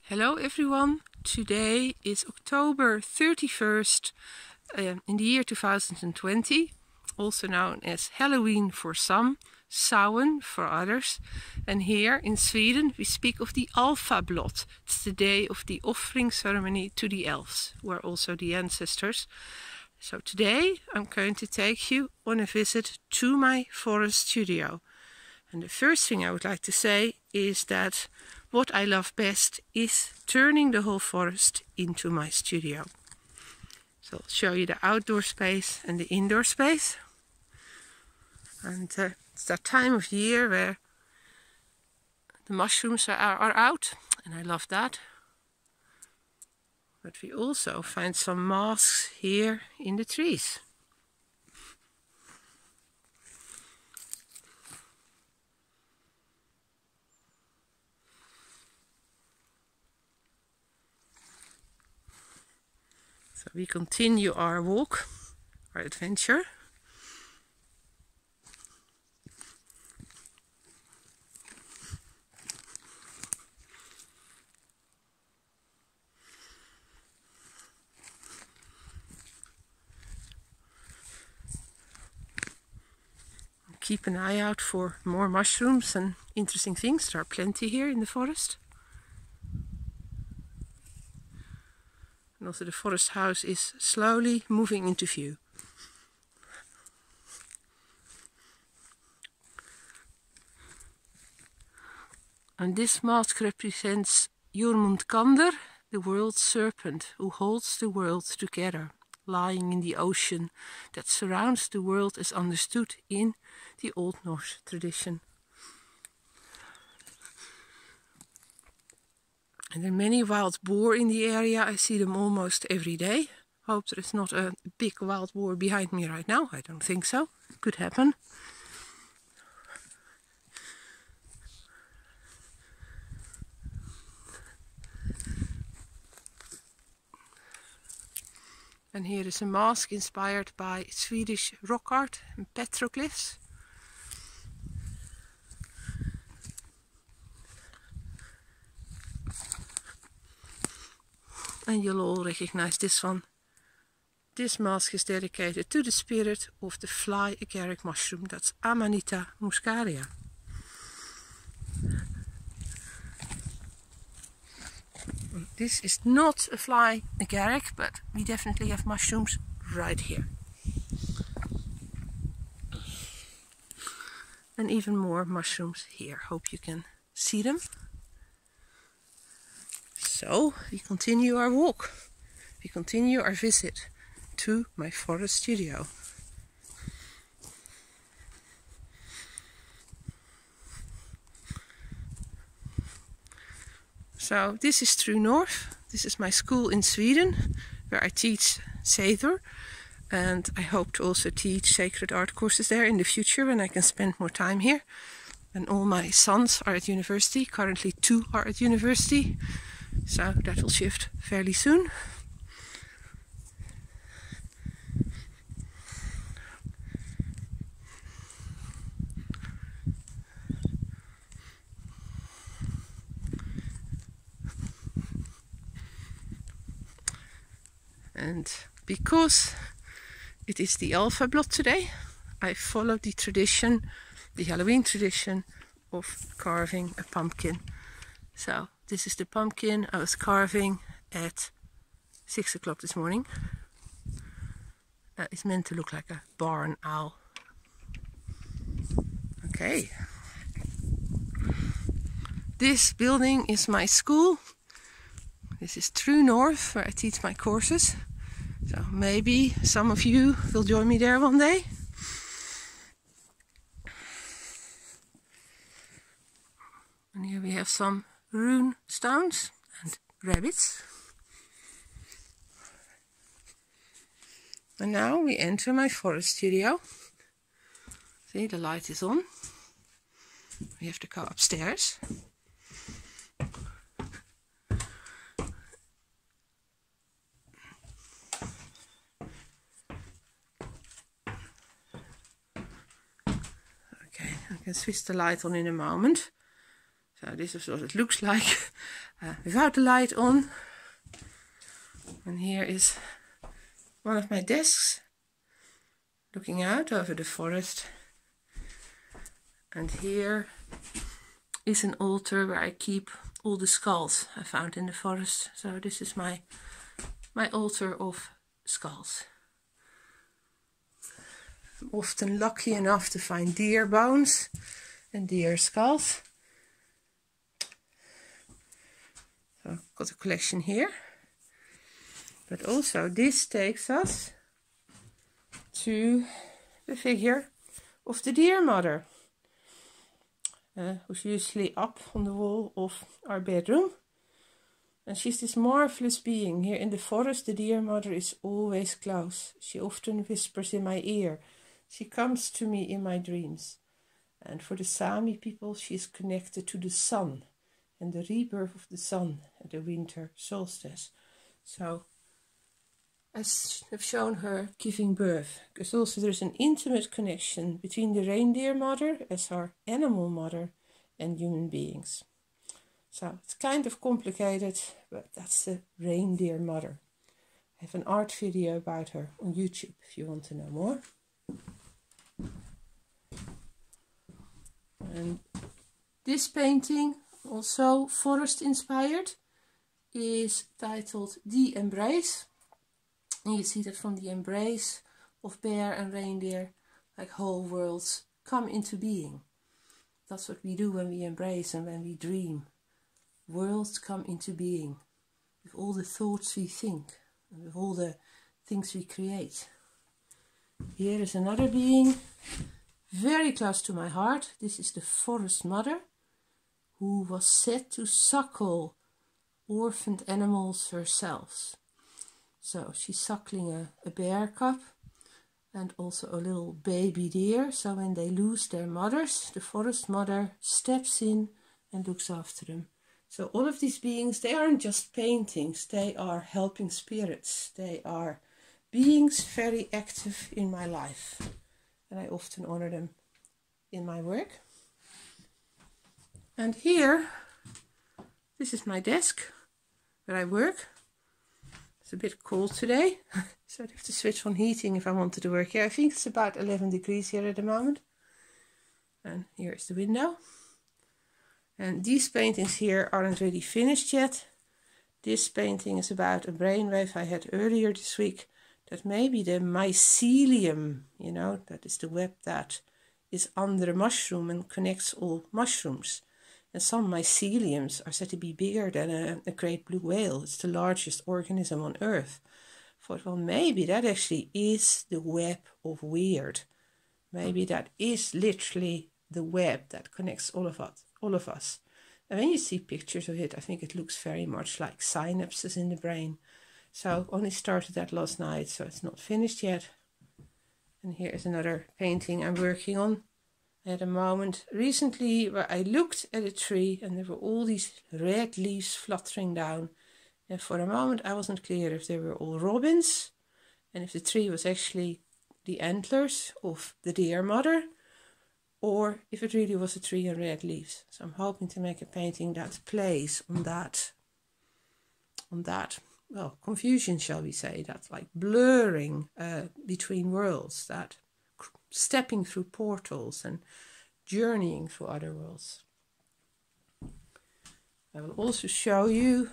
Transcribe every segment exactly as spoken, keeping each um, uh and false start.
Hello everyone, today is October thirty-first uh, in the year two thousand twenty, also known as Halloween for some, Samhain for others, and here in Sweden we speak of the Alfablot. It's the day of the offering ceremony to the elves, who are also the ancestors. So today I'm going to take you on a visit to my forest studio. And the first thing I would like to say is that what I love best is turning the whole forest into my studio. So I'll show you the outdoor space and the indoor space. And uh, it's that time of year where the mushrooms are, are out, and I love that. But we also find some masks here in the trees. So we continue our walk, our adventure. Keep an eye out for more mushrooms and interesting things. There are plenty here in the forest. And also the forest house is slowly moving into view. And this mask represents Jormungandr, the world serpent who holds the world together, lying in the ocean that surrounds the world as understood in the Old Norse tradition. And there are many wild boar in the area. I see them almost every day. Hope there is not a big wild boar behind me right now. I don't think so. Could happen. And here is a mask inspired by Swedish rock art and petroglyphs. And you'll all recognize this one. This mask is dedicated to the spirit of the fly agaric mushroom. That's Amanita muscaria. This is not a fly agaric, but we definitely have mushrooms right here. And even more mushrooms here. Hope you can see them. So we continue our walk. We continue our visit to my forest studio. So this is True North. This is my school in Sweden, where I teach Seidr, and I hope to also teach sacred art courses there in the future when I can spend more time here. And all my sons are at university. Currently two are at university, so that will shift fairly soon. And because it is the Alfablot today, I follow the tradition, the Halloween tradition of carving a pumpkin. So this is the pumpkin I was carving at six o'clock this morning. Uh, it's meant to look like a barn owl. Okay. This building is my school. This is True North, where I teach my courses. So maybe some of you will join me there one day. And here we have some rune stones and rabbits. And now we enter my forest studio. See, the light is on. We have to go upstairs. Okay, I can switch the light on in a moment. So this is what it looks like uh, without the light on. And here is one of my desks looking out over the forest. And here is an altar where I keep all the skulls I found in the forest. So this is my my altar of skulls. I'm often lucky enough to find deer bones and deer skulls. So I've got a collection here. But also this takes us to the figure of the deer mother, uh, who's usually up on the wall of our bedroom. And she's this marvelous being. Here in the forest, the deer mother is always close. She often whispers in my ear. She comes to me in my dreams. And for the Sami people, she is connected to the sun and the rebirth of the sun at the winter solstice. So I have shown her giving birth, because also there's an intimate connection between the reindeer mother as our animal mother and human beings. So it's kind of complicated, but that's the reindeer mother. I have an art video about her on YouTube if you want to know more. And this painting, also forest inspired, is titled The Embrace. And you see that from the embrace of bear and reindeer, like whole worlds come into being. That's what we do when we embrace and when we dream. Worlds come into being with all the thoughts we think and with all the things we create. Here is another being very close to my heart. This is the forest mother, who was said to suckle orphaned animals herself. So she's suckling a, a bear cub and also a little baby deer. So when they lose their mothers, the forest mother steps in and looks after them. So all of these beings, they aren't just paintings, they are helping spirits. They are beings very active in my life. And I often honor them in my work. And here, this is my desk where I work. It's a bit cold today, so I'd have to switch on heating if I wanted to work here. I think it's about eleven degrees here at the moment. And here is the window. And these paintings here aren't really finished yet. This painting is about a brainwave I had earlier this week. That maybe the mycelium, you know, that is the web that is under a mushroom and connects all mushrooms. And some myceliums are said to be bigger than a, a great blue whale. It's the largest organism on Earth. I thought, well, maybe that actually is the web of weird. Maybe that is literally the web that connects all of us. All of us. And when you see pictures of it, I think it looks very much like synapses in the brain. So I only started that last night, so it's not finished yet. And here is another painting I'm working on. I had a moment recently where I looked at a tree and there were all these red leaves fluttering down. And for a moment I wasn't clear if they were all robins and if the tree was actually the antlers of the deer mother, or if it really was a tree and red leaves. So I'm hoping to make a painting that plays on that, on that, well, confusion, shall we say, that like blurring uh, between worlds, that stepping through portals and journeying through other worlds. I will also show you,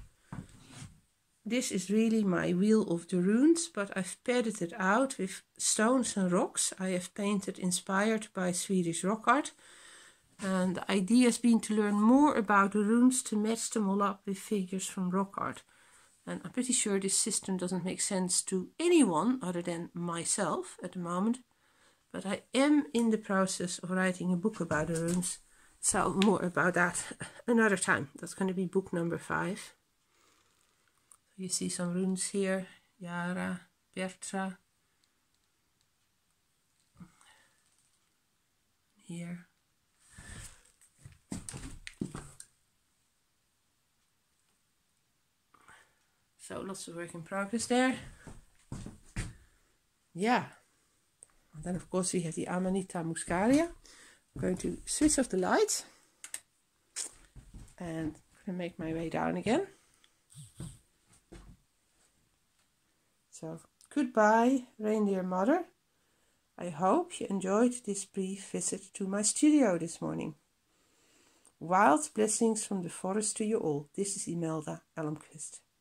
this is really my Wheel of the Runes, but I've padded it out with stones and rocks I have painted inspired by Swedish rock art. And the idea has been to learn more about the runes to match them all up with figures from rock art. And I'm pretty sure this system doesn't make sense to anyone other than myself at the moment. But I am in the process of writing a book about the runes. So more about that another time. That's going to be book number five. You see some runes here. Yara, Bertra. Here. So lots of work in progress there. Yeah. And then of course we have the Amanita muscaria. I'm going to switch off the light. And I'm going to make my way down again. So, goodbye, Reindeer Mother. I hope you enjoyed this brief visit to my studio this morning. Wild blessings from the forest to you all. This is Imelda Elmquist.